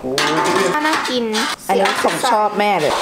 น่ากินอันนี้ของชอบแม่เลย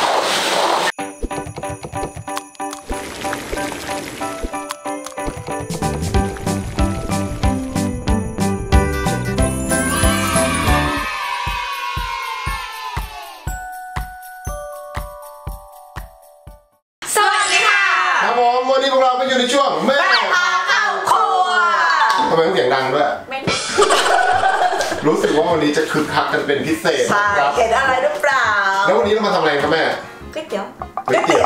วันนี้พวกเราก็อยู่ในช่วงแม่พาเข้าครัวทำไมต้องเสียงดังด้วยรู้สึกว่าวันนี้จะคึกคักกันเป็นพิเศษครับเห็นอะไรหรือเปล่าแล้ววันนี้เรามาทำอะไรครับแม่ก๋วยเตี๋ยวไม่ใช่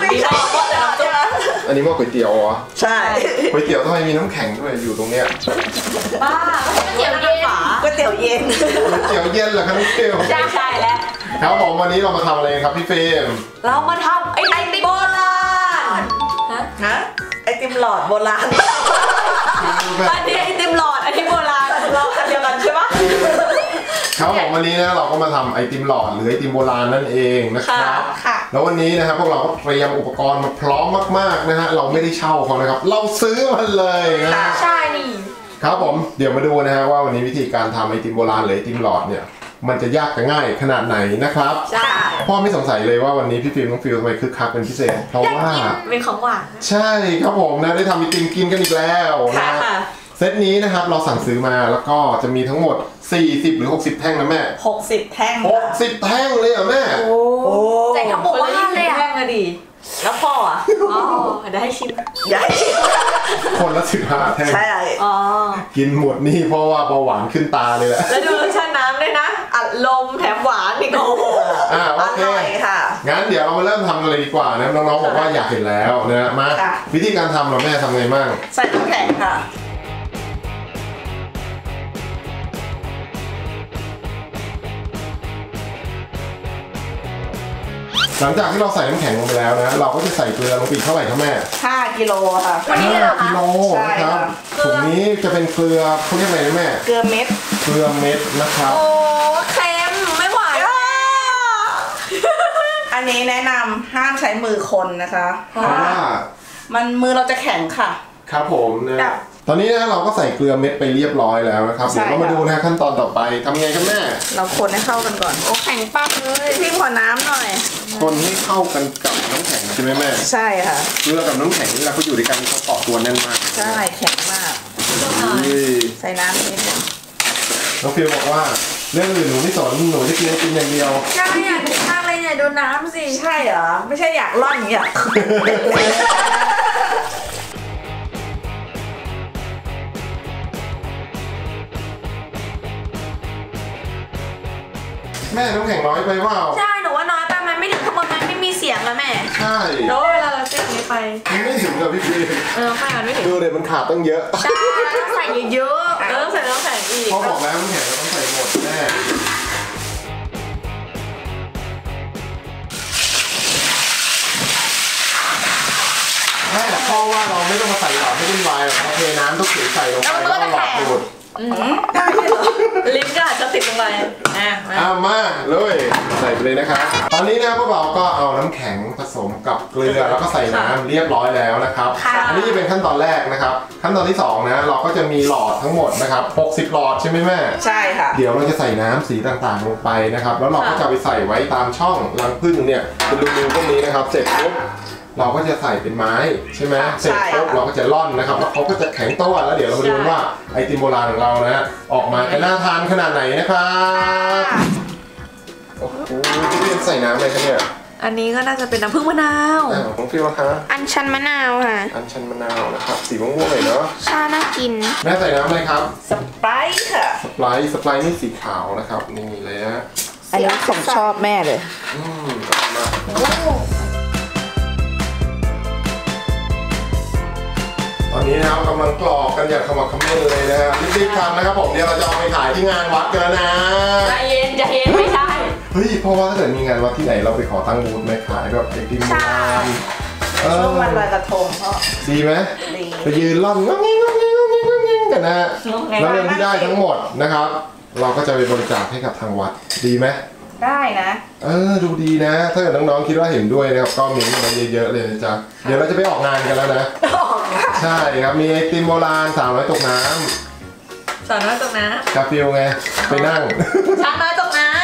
อันนี้ว่าก๋วยเตี๋ยวเหรอใช่ก๋วยเตี๋ยวทำไมมีน้ำแข็งด้วยอยู่ตรงเนี้ยบ้าก๋วยเตี๋ยวเย็นก๋วยเตี๋ยวเย็นก๋วยเตี๋ยวเย็นเหรอครับพี่เฟลใช่แล้วครับผมวันนี้เรามาทำอะไรครับพี่เฟลเรามาทำไอติมโบราณฮะไอติมหลอดโบราณอันนี้ไอติมหลอดอันนี้โบราณเราอันเดียวกันใช่ปะครับผมวันนี้นะเราก็มาทำไอติมหลอดหรือไอติมโบราณนั่นเองนะครับแล้ววันนี้นะครับพวกเราก็เตรียมอุปกรณ์มาพร้อมมากๆนะฮะเราไม่ได้เช่าเขานะครับเราซื้อมันเลยนะใช่นี่ครับผมเดี๋ยวมาดูนะฮะว่าวันนี้วิธีการทำไอติมโบราณหรือไอติมหลอดเนี่ยมันจะยากกับง่ายขนาดไหนนะครับใช่พ่อไม่สงสัยเลยว่าวันนี้พี่ฟิล์มน้องฟิลทำไมคึกคักเป็นพิเศษเพราะว่าเป็นของหวานใช่ครับผมนะได้ทำไอติมกินกันอีกแล้วนะเซตนี้นะครับเราสั่งซื้อมาแล้วก็จะมีทั้งหมด40หรือ60แท่งนะแม่ 60แท่ง 60แท่งเลยเหรอแม่โอ้ใจทั้งหมดว่าเลยอ่ะแท่งอะดิแล้วพ่ออ่ะได้ชิมคนละ15แท่งใช่กินหมดนี่เพราะว่าเบาหวานขึ้นตาเลยแหละแล้วดูรสชาติน้ำด้วยนะอัดลมแถมหวานอีกโอ้โอเคค่ะงั้นเดี๋ยวเรามาเริ่มทำกันเลยดีกว่านะน้องๆบอกว่าอยากเห็นแล้วนะมาวิธีการทำเราแม่ทำไงบ้างใส่น้ำแข็งค่ะหลังจากที่เราใส่น้ำแข็งลงไปแล้วนะเราก็จะใส่เกลือลงไปเท่าไหร่ครับแม่ 5 กิโลค่ะ 5 กิโลนะครับถุงนี้จะเป็นเกลือเขาเรียกอะไรนะแม่เกลือเม็ดนะครับโอ้เค็มไม่ไหวอันนี้แนะนำห้ามใช้มือคนนะคะเพราะว่ามันมือเราจะแข็งค่ะครับผมนะตอนนี้นะเราก็ใส่เกลือเม็ดไปเรียบร้อยแล้วนะครับเดี๋ยวเรามาดูนะขั้นตอนต่อไปทำไงครับแม่เราคนให้เข้ากันก่อนโอ้แข็งปั๊บเลยพี่ขอน้ำหน่อยคนให้เข้ากันกับน้ำแข็งใช่ไหมแม่ใช่ค่ะเกลือกับน้ำแข็งเวลาเขาอยู่ด้วยกันเขาเกาะตัวแน่นมากใช่แข็งมากใส่น้ำนิดนึงน้องฟิลบอกว่าเรื่องอื่นหนูไม่สนหนูจะกินอย่างเดียวใช่อยากกินมากเลยเนี่ยดูน้ำสิใช่เหรอไม่ใช่อยากร่อนอย่างเงี้ยแม่น้ำแข็งน้อยไปเปล่าใช่หนูว่าน้อยไปมันไม่ถึงข้างบนมันไม่มีเสียงแล้วแม่ใช่แล้วเวลาเราเซ็ตนี้ไปมันไม่ถึงกับพี่พีไม่มันไม่ถึงดูเลยมันขาดตั้งเยอะใช่ต้องใส่เยอะต้องใส่น้ำแข็งอีกเขาบอกแล้วน้ำแข็งเราต้องใส่หมดแม่เพราะว่าเราไม่ต้องมาใส่หลอดให้วุ่นวายหรอกเทน้ำทุกสีใส่ลงไปแล้วหลอดดูดได้เหรอลิ้นก็อาจจะติดลงไปมาเลยใส่ไปเลยนะครับตอนนี้นะพวกเราก็เอาน้ำแข็งผสมกับเกลือแล้วก็ใส่น้ำเรียบร้อยแล้วนะครับอันนี้จะเป็นขั้นตอนแรกนะครับขั้นตอนที่2นะเราก็จะมีหลอดทั้งหมดนะครับ60หลอดใช่ไหมแม่ใช่ค่ะเดี๋ยวเราจะใส่น้ำสีต่างๆลงไปนะครับแล้วเราก็จะไปใส่ไว้ตามช่องรังผึ้งเนี่ยเป็นรูๆพวกนี้นะครับเสร็จปุ๊บเราก็จะใส่เป็นไม้ใช่ไหมเสร็จปุ๊บเราก็จะร่อนนะครับแล้วเขาก็จะแข็งตัวแล้วเดี๋ยวเรามาดูว่าไอติมโบราณของเรานะออกมาจะน่าทานขนาดไหนนะครับโอ้โหที่เรียนใส่น้ำอะไรกันเนี่ยอันนี้ก็น่าจะเป็นน้ำผึ้งมะนาวของฟิวคะอัญชันมะนาวค่ะอัญชันมะนาวนะครับสีม่วงๆเลยเนาะชาน่ากินแม่ใส่น้ำอะไรครับสไปร์ค่ะสไปร์นี่สีขาวนะครับนี่เลยฮะอันนี้ของชอบแม่เลยมาตอนนี้นะครับกำลังกรอกกันอย่างขมักเขม้นเลยนะฮะรีบๆทำนะครับผมเดี๋ยวเราจะเอาไปขายที่งานวัดกันนะใจเย็นไม่ใช่เฮ้ยเพราะว่าถ้าเกิดมีงานวัดที่ไหนเราไปขอตั้งบูธไหมขายแบบไอติมโบราณช่วงวันลอยกระทงก็ดีไหมไปยืนร่อนงงกันนะแล้วเงินที่ได้ทั้งหมดนะครับเราก็จะไปบริจาคให้กับทางวัดดีไหมได้นะดูดีนะถ้าเกิดน้องๆคิดว่าเห็นด้วยนะครับก็มีมาเยอะๆเลยนะจ๊ะเดี๋ยวเราจะไปออกงานกันแล้วนะใช่ครับมีไอติมโบราณ300ตกน้ำ 300ตกน้ำกาฟิลไงไปนั่ง 300ตกน้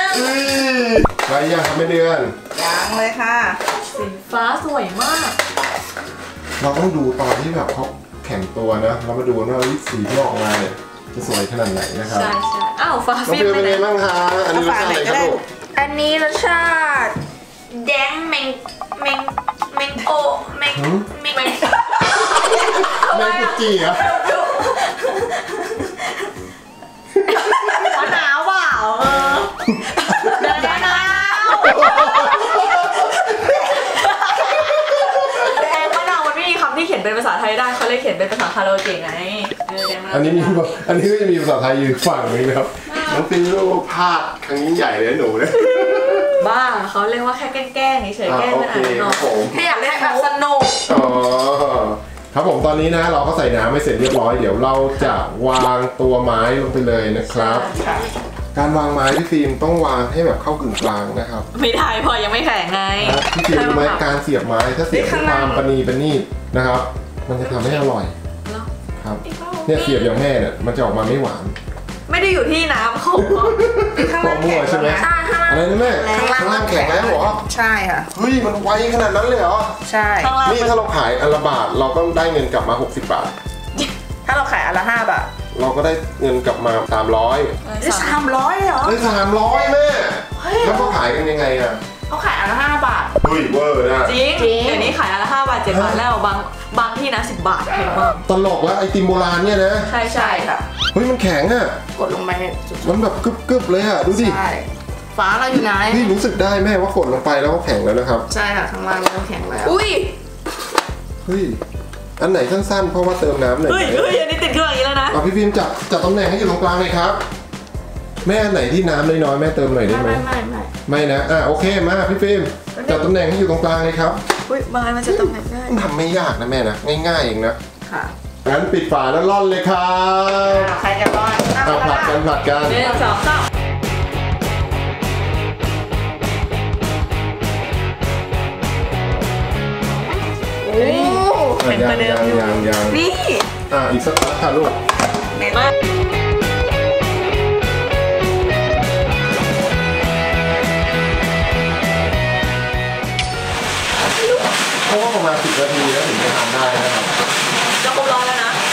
เดือนยังเลยค่ะสีฟ้าสวยมากเราต้องดูตอนที่แบบเขาแข็งตัวนะเรามาดูว่าสีที่ออกมาเนี่ยจะสวยขนาดไหนนะครับใช่อ้าวฟ้าน้องฟิล์ฟิมวเป็นไงบ้างคะอันนี้รสชาติอะไรครับลูกอันนี้รสชาติแดงแมงโอแมงแมงกุจีเหรอมะนาวเปล่าเดินมะนาวแดงมะนาวมันไม่มีคำที่เขียนเป็นภาษาไทยได้เขาเลยเขียนเป็นภาษาคาราโอเกะไงแดงมะนาวอันนี้ก็จะมีภาษาไทยอยู่ฝั่งนึงนะครับน้องฟิวพลาดครั้งยิ่งใหญ่เลยหนูเนี่ยบ้าเขาเรียกว่าแค่แกล้งเฉยๆแกล้งโอมันเคอ่านคเนาะรับผมแค่อยากเล่นแบบสนุกอ๋อครับผมตอนนี้นะเราก็ใส่น้ำไม่เสร็จเรียบร้อยเดี๋ยวเราจะวางตัวไม้ลงไปเลยนะครับค่ะการวางไม้พี่ฟิล์มต้องวางให้แบบเข้ากึ่งกลางนะครับไม่ได้พอยังไม่แข็งไงพี่ฟิล์มรู้ไหมการเสียบไม้ถ้าเสียบด้วยความประณีตนะครับ มันจะทำให้อร่อยครับเนี่ยเสียบอย่างแม่เนี่ยมันจะออกมาไม่หวานไม่ได้อยู่ที่น้ำเขาข้างพอล่างมั่แข็วงใช่ไหมใช่ข้างล่างอะไรนะแม่ข้างล่างแข็งแล้วเหรอใช่ค่ะเฮ้ยมันไวขนาดนั้นเลยเหรอใช่ข้างล่างนี่ถ้าเราขายอันละบาทเราก็ได้เงินกลับมา60 บาทถ้าเราขายอันละ5 บาทเราก็ได้เงินกลับมา300 ได้300เหรอได้300แม่แล้วเขาขายกันยังไงอ่ะเขาขายอันละ5 บาทเฮ้ยเวอร์นะจริงเดี๋ยวนี้ขายอันละ5 บาท 7 บาทแล้วบางที่นะ10 บาทแพงมากตลกแล้วไอติมโบราณเนี่ยนะใช่ใช่ค่ะเฮ้ยมันแข็งอ่ะกดลงไปจุดมันแบบกึบเลยอ่ะดูดิใช่ฟ้าเราอยู่ไหนนี่รู้สึกได้แม่ว่ากดลงไปแล้วก็แข็งแล้วนะครับใช่ค่ะข้างล่างเริ่มแข็งแล้วอุ้ยเฮ้ยอันไหนสั้นๆเพราะว่าเติมน้ำหน่อยเฮ้ยอันนี้ติดขึ้นมาอย่างนี้แล้วนะเอาพี่ฟิล์มจับตำแหน่งให้อยู่ตรงกลางเลยครับแม่อันไหนที่น้ำน้อยๆแม่เติมหน่อยได้ไหมไม่ไม่นะโอเคมาพี่ฟิล์มจับตำแหน่งให้อยู่ตรงกลางเลยครับอุ้ยบางอันมันจะตรงไหนได้มันทำไม่ยากนะแม่นะง่ายๆเองนะค่ะงั้นปิดฝาแล้วร่อนเลยครับใครจะรอดผลัดกัน 1 2 3 โอ้แข็งกว่าเดิมอยู่ยังนี่อีกสักพักค่ะลูกมาเพราะว่าประมาณ10 นาทีแล้วถึงจะทำได้นะครับจะครบ100แล้วนะ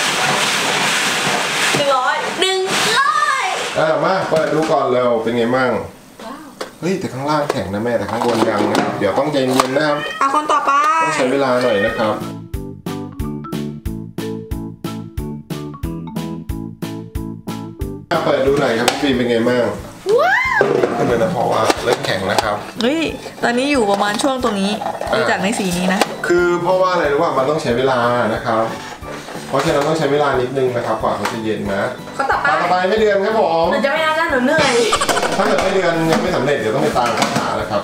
100 มาเปิดดูก่อนเร็วเป็นไงมั่งเฮ้ยแต่ข้างล่างแข็งนะแม่แต่ข้างบนยังนะครับเดี๋ยวต้องใจเย็นนะครับเอาคนต่อไปต้องใช้เวลาหน่อยนะครับเปิดดูหน่อยครับพี่ฟิล์มเป็นไงบ้างทำไมนะเพราะว่าเริ่มแข็งนะครับเฮ้ยตอนนี้อยู่ประมาณช่วงตรงนี้ดูจากในสีนี้นะคือเพราะว่าอะไรรู้ว่ามันต้องใช้เวลานะครับ เพราะฉะนั้นต้องใช้เวลานิดนึงนะครับกว่าเขาจะเย็นนะคนต่อไปต่อไปไม่เดือนครับผมหนูจะไม่ได้แล้วหนูเหนื่อยถ้าเกิดไม่เดือนยังไม่สำเร็จเดี๋ยวต้องไปตามคาถานะครับ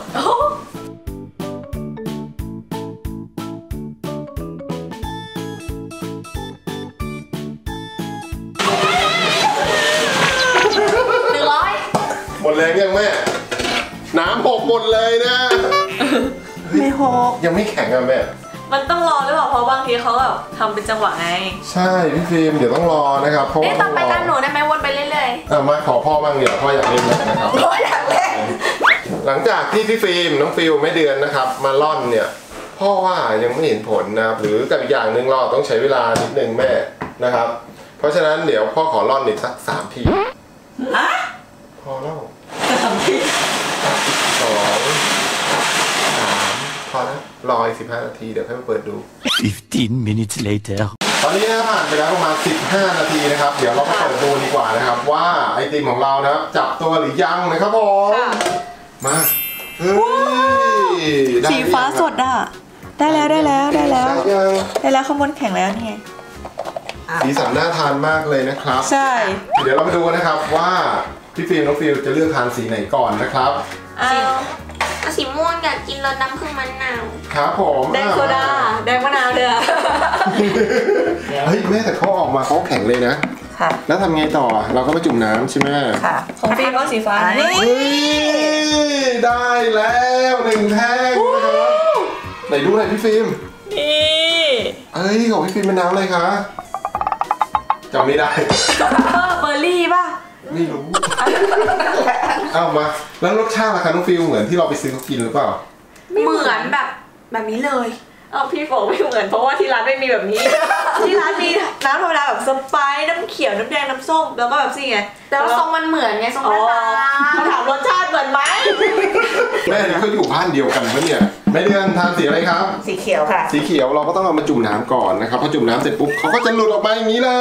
100 หมดแรงยังแม่ น้ำหกหมดเลยนะไม่หกยังไม่แข็งอ่ะแม่มันต้องรอหรือเปล่าเพราะบางทีเขาแบบทำเป็นจังหวะไงใช่พี่ฟิล์มเดี๋ยวต้องรอนะครับเพราะว่าต่อไปตามหนูได้ไหมวนไปเรื่อยมาขอพ่อบ้างเดี๋ยวพ่ออยากเล่นนะครับๆโอ้ยอยากเล่นหลังจากที่พี่ฟิล์มน้องฟิลไม่เดือนนะครับ มาล่อนเนี่ยพ่อว่ายังไม่เห็นผลนะครับหรือกับอีกอย่างหนึ่งเราต้องใช้เวลานิดนึงแม่นะครับ เพราะฉะนั้นเดี๋ยวพ่อขอล่อนอีกสัก3 ทีพอแล้ว2 3พอแล้วรออีก15 นาทีเดี๋ยวค่อยมาเปิดดู 15 minutes later. ตอนนี้นะผ่านไปแล้วประมาณ15 นาทีนะครับเดี๋ยวเรามาเปิดดูดีกว่านะครับว่าไอติมของเรานะจับตัวหรือยังนะครับผมมาเฮ้ยได้สีฟ้าสดอ่ะได้แล้วได้ยังได้แล้วข้างบนแข็งแล้วนี่ไงสีสันน่าทานมากเลยนะครับใช่เดี๋ยวเรามาดูกันนะครับว่าพี่ฟิล์มน้องฟิลจะเลือกทานสีไหนก่อนนะครับเอาสีม่วงอยากกินรสน้ำผึ้งมะนาวครับผมแดงโซดาแดงมะนาวเดือเฮ้ยแม่แต่เขาออกมาเขาแข็งเลยนะค่ะแล้วทำไงต่อเราก็ไปจุ่มน้ำใช่ไหมค่ะของฟิล์มก็สีฟ้านี่เฮ้ยได้แล้ว1 แท่งนะครับไหนดูหน่อยพี่ฟิล์มนี่เอ้ยของพี่ฟิล์มเป็นน้ำอะไรคะจำไม่ได้เบอร์รี่ป่ะไม่รู้ เอามาแล้วรสชาติล่ะคะน้องฟิลเหมือนที่เราไปซื้อเขากินหรือเปล่าเหมือนแบบนี้เลยเอาพี่บอกไม่เหมือนเพราะว่าที่ร้านไม่มีแบบนี้ ที่ร้านมีน้ำธรรมดาแบบสไปซ์น้ำเขียวน้ำแดงน้ำส้มแล้วก็แบบสิไงแต่ว่าทรงมันเหมือนไงทรงหน้าตาเขาถามรสชาติเหมือนไหมแม่นี่เขาอยู่บ้านเดียวกันปะเนี่ยแม่เดือนทานสีอะไรครับสีเขียวค่ะสีเขียวเราก็ต้องเอามาจุ่มน้ำก่อนนะครับพอจุ่มน้ำเสร็จปุ๊บเขาก็จะหลุดออกมาอย่างนี้เลย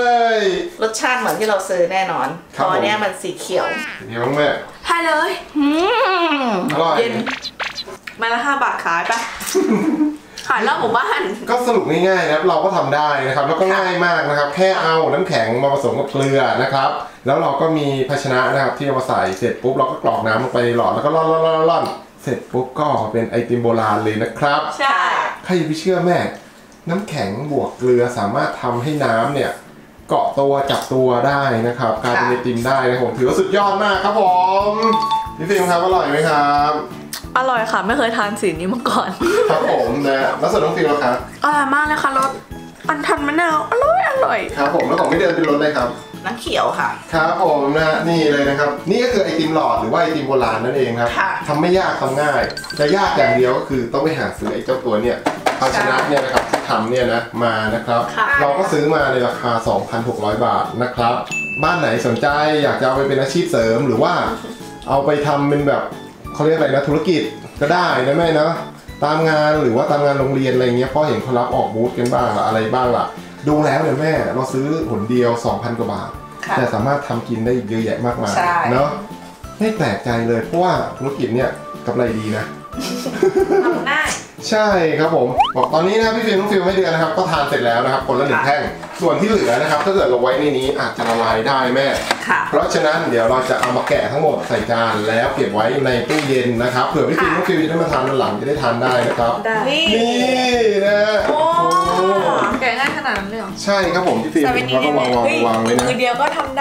รสชาติเหมือนที่เราซื้อแน่นอนครับตอนนี้มันสีเขียวเดี๋ยวแม่ใช่เลยอร่อยเย็นมาละ5 บาทขายปะขายรอบหมู่บ้านก็สรุปง่ายๆนะครับเราก็ทำได้นะครับแล้วก็ง่ายมากนะครับแค่เอาน้ำแข็งมาผสมกับเกลือนะครับแล้วเราก็มีภาชนะนะครับที่เอามาใส่เสร็จปุ๊บเราก็กรอกน้ำลงไปในหลอดแล้วก็ร่อนเสร็จปุ๊บก็ออกมาเป็นไอติมโบราณเลยนะครับใช่ใครจะไปเชื่อแม่น้ำแข็งบวกเกลือสามารถทำให้น้ำเนี่ยเกาะตัวจับตัวได้นะครับกลายเป็นไอติมได้นะผมถือว่าสุดยอดมากครับผมพี่ฟิล์มครับอร่อยไหมครับอร่อยค่ะไม่เคยทานสีนี้มาก่อนครับผมนะแล้วส่วนน้องฟิล์มล่ะครับอร่อยมากเลยค่ะรสอันทันมะนาวอร่อยครับผมแล้วของไม่เดินเป็นรสอะไรครับน้ำเขียวค่ะครับผมนะนี่เลยนะครับนี่ก็คือไอติมหลอดหรือว่าไอติมโบราณนั่นเองครับค่ะทำไม่ยากทำง่ายจะยากอย่างเดียวก็คือต้องไปหาซื้อไอ้เจ้าตัวเนี่ยภาชนะเนี่ยนะครับที่ทำเนี่ยนะมานะครับค่ะเราก็ซื้อมาในราคา 2,600 บาทนะครับบ้านไหนสนใจอยากจะเอาไปเป็นอาชีพเสริมหรือว่าเอาไปทำเป็นแบบเขาเรียกอะไรนะธุรกิจก็ได้นะแม่นะตามงานหรือว่าตามงานโรงเรียนอะไรเงี้ยเพราะเห็นเขารับออกบูธกันบ้างล่ะอะไรบ้างล่ะดูแล้วเนี่ยแม่เราซื้อหนเดียว 2,000 กว่าบาทค่ะแต่สามารถทำกินได้อีกเยอะแยะมากมายใช่เนาะไม่แปลกใจเลยเพราะว่าธุรกิจเนี่ยกำไรดีนะทำได้ใช่ครับผมบอกตอนนี้นะพี่ฟิล์มน้องฟิล์มไม่เดือนนะครับก็ทานเสร็จแล้วนะครับคนละ1 แท่งส่วนที่เหลือนะครับถ้าเกิดเราไว้ในนี้อาจจะละลายได้แม่ค่ะเพราะฉะนั้นเดี๋ยวเราจะเอามาแกะทั้งหมดใส่จานแล้วเก็บไว้ในตู้เย็นนะครับเผื่อพี่ฟิล์มน้องฟิล์มจะได้มาทานวันหลังจะได้ทานได้นะครับได้นี่นะโอ้โอ้แกะง่ายขนาดนั้นเลยเหรอใช่ครับผมพี่ฟิล์มเราก็วางไว้นะมือเดียวก็ทำได้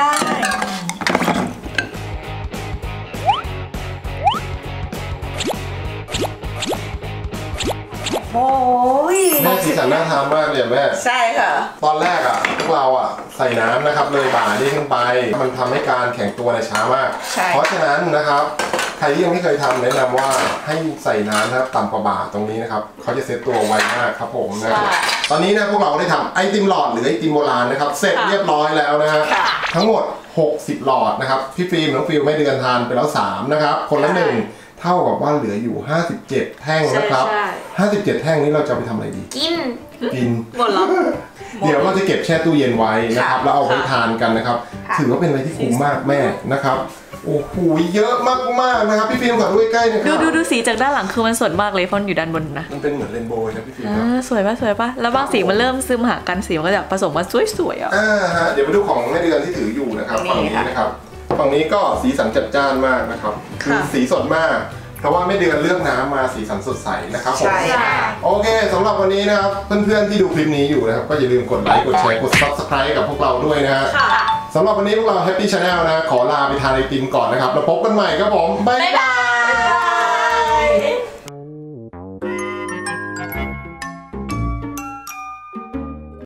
โอ้ยแม่สีสันน่าทานมากเลยอะแม่ใช่ค่ะตอนแรกอ่ะพวกเราอ่ะใส่น้ำนะครับเลยบ่านี่ขึ้นไปมันทำให้การแข็งตัวในยช้ามากใช่เพราะฉะนั้นนะครับใครที่ยังไม่เคยทำแนะนำว่าให้ใส่น้ำนะครับต่ำกว่าบ่าตรงนี้นะครับเขาจะเซตตัวไวมากครับผมนะครับตอนนี้นะพวกเราได้ทำไอติมหลอดหรือไอติมโบราณนะครับเสร็จเรียบร้อยแล้วนะฮะค่ะทั้งหมด 60 หลอดนะครับพี่ฟิล์มน้องฟิล์มไม่เดือนทานไปแล้ว3นะครับคนละใช่ 1เท่ากับว่าเหลืออยู่57 แท่งนะครับใช่ 57 แท่งนี้เราจะเอาไปทำอะไรดีกินกินหมดแล้วเดี๋ยวเราจะเก็บแช่ตู้เย็นไว้นะครับค่ะแล้วเอาไว้ทานกันนะครับค่ะถือว่าเป็นอะไรที่คุ้มมากแม่นะครับโอ้โหเยอะมากๆนะครับพี่ฟิล์มขอดูใกล้ๆหนะคดูรับดูสีจากด้านหลังคือมันสดมากเลยเพราะมันอยู่ด้านบนนะมันเป็นเหมือนเรนโบว์นะพี่ฟิล์มอ่ครับาสวยปะสวยปะแล้วบางสีมันเริ่มซึมหากันสีมันก็จะผสมมาสวยๆอ่ะฮะเดี๋ยวมาดูของแม่เดือนที่ถืออยู่นะครับฝั่งนี้นะครับฝั่งนี้ก็สีสันจัดจ้านมากนะครับคือสีสดมาก เพราะว่าแม่เดือนเลือกน้ำมาสีสันสดใสนะครับผมใช่ค่ะโอเคสำหรับวันนี้นะครับเพื่อนๆที่ดูคลิปนี้อยู่นะครับก็อย่าลืมกดไลค์กดแชร์กด Subscribe กับพวกเราด้วยนะฮะค่ะสำหรับวันนี้พวกเรา Happy Channel นะขอลาไปทานไอติมก่อนนะครับแล้วพบกันใหม่ครับผมบ๊ายบาย